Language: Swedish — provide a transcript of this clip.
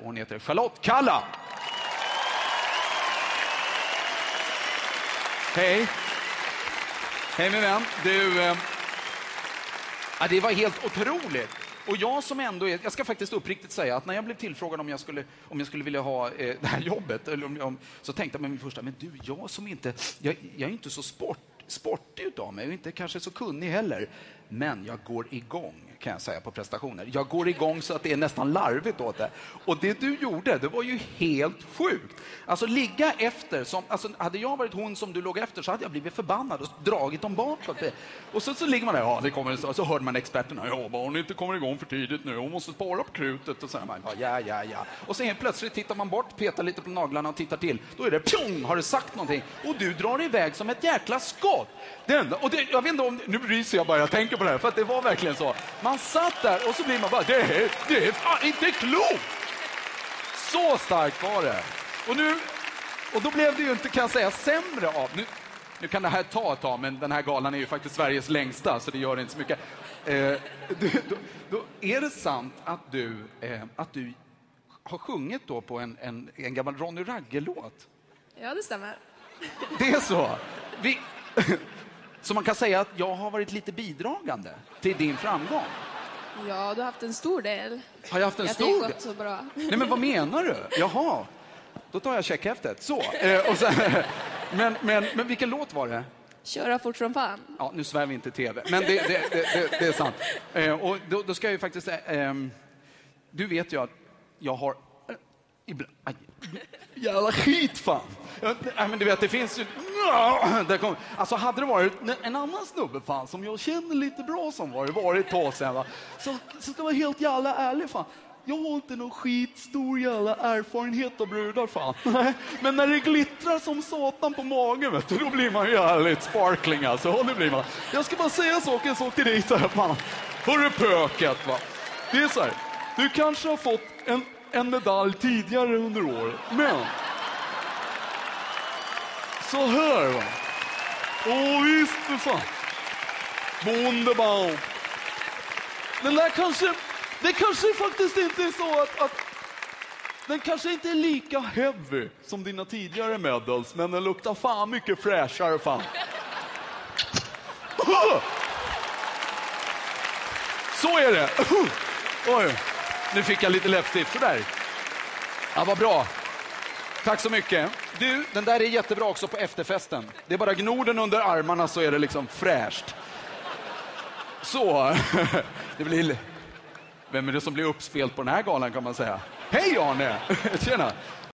och hon heter Charlotte Kalla. Hej. Hej min vän. Det var helt otroligt. Och jag som ändå är, jag ska faktiskt uppriktigt säga att när jag blev tillfrågad om jag skulle vilja ha det här jobbet, eller så tänkte jag med min första, men du, jag är inte så sportig utav mig och inte kanske så kunnig heller. Men jag går igång, kan jag säga, på prestationer. Jag går igång så att det är nästan larvigt åt det. Och det du gjorde, det var ju helt sjukt. Alltså ligga efter, hade jag varit hon som du låg efter så hade jag blivit förbannad och dragit dem bakåt. Och så ligger man där, ja det kommer, så hörde man experterna, ja vad hon inte kommer igång för tidigt nu, hon måste spara på krutet. Och så här, man, ja. Och så helt plötsligt tittar man bort, petar lite på naglarna och tittar till. Då är det, pjong, har du sagt någonting? Och du drar iväg som ett jäkla skott. Jag vet inte om, nu ryser jag bara, jag tänker på det här, för att det var verkligen så. Man satt där och så blir man bara, det är fan inte klokt! Så starkt var det. Och då blev det ju inte, kan jag säga, sämre av. Nu kan det här ta ett tag, men den här galan är ju faktiskt Sveriges längsta, så det gör inte så mycket. Då är det sant att du har sjungit då på en gammal Ronny Ragge-låt? Ja, det stämmer. Det är så. Så man kan säga att jag har varit lite bidragande till din framgång. Ja, du har haft en stor del. Har jag haft en stor del? Det har gått så bra. Nej, men vad menar du? Jaha, då tar jag checkhäftet. Så. Och sen, men vilken låt var det? Köra fort som fan. Ja, nu svär vi inte i tv. Men det är sant. Och då ska jag ju faktiskt säga... du vet ju att jag har... jävla skit fan. Men du vet, det finns ju... Alltså hade det varit en annan snubbe fan som jag känner lite bra som varit på sen, va? Så det var helt jävla ärlig fan. Jag har inte någon skitstor jävla erfarenhet av brudar fan. Men när det glittrar som satan på magen, vet du, då blir man ju jävligt sparkling alltså. Ja, det blir man. Jag ska bara säga en sak till dig så här fan. Hörru pöket, va? Det är så här. Du kanske har fått en medalj tidigare under året, men så här, va? Åh visst för fan. Bondebaum. Det kanske faktiskt inte är så att den kanske inte är lika heavy som dina tidigare medals, men den luktar fan mycket fräschare fan. Så är det. Oj, nu fick jag lite läppstift för där. Ja, vad bra. Tack så mycket. Du, den där är jättebra också på efterfesten. Det är bara gnorden under armarna så är det liksom fräscht. Så, det blir... Vem är det som blir uppspelt på den här galan kan man säga? Hej Arne! Tjena!